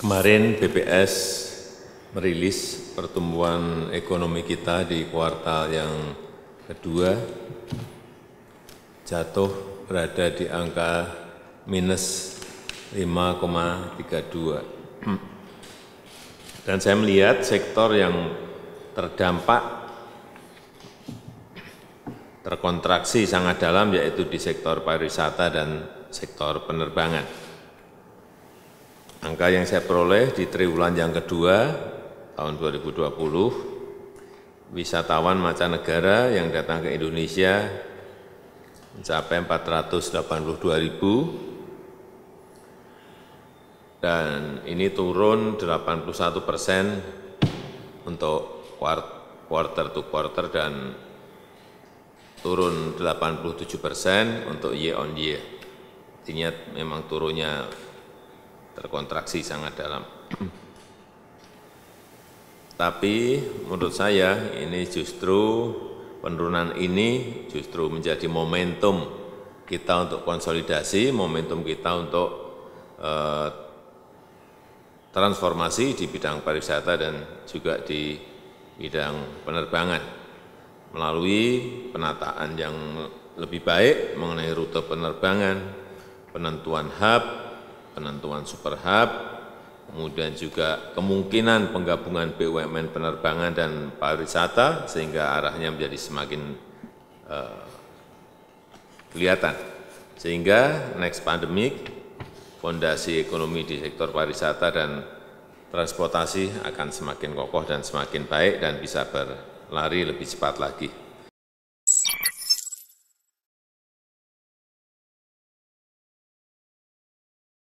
Kemarin BPS merilis pertumbuhan ekonomi kita di kuartal yang kedua jatuh berada di angka minus 5,32. Dan saya melihat sektor yang terdampak terkontraksi sangat dalam yaitu di sektor pariwisata dan sektor penerbangan. Angka yang saya peroleh di triwulan yang kedua tahun 2020, wisatawan mancanegara yang datang ke Indonesia mencapai 482.000 dan ini turun 81% untuk quarter to quarter dan turun 87% untuk year on year. Artinya memang turunnya terkontraksi sangat dalam. Tapi menurut saya ini justru penurunan ini justru menjadi momentum kita untuk konsolidasi, momentum kita untuk transformasi di bidang pariwisata dan juga di bidang penerbangan melalui penataan yang lebih baik mengenai rute penerbangan, penentuan hub, penentuan super hub, kemudian juga kemungkinan penggabungan BUMN penerbangan dan pariwisata sehingga arahnya menjadi semakin kelihatan. Sehingga next pandemic, fondasi ekonomi di sektor pariwisata dan transportasi akan semakin kokoh dan semakin baik dan bisa berlari lebih cepat lagi.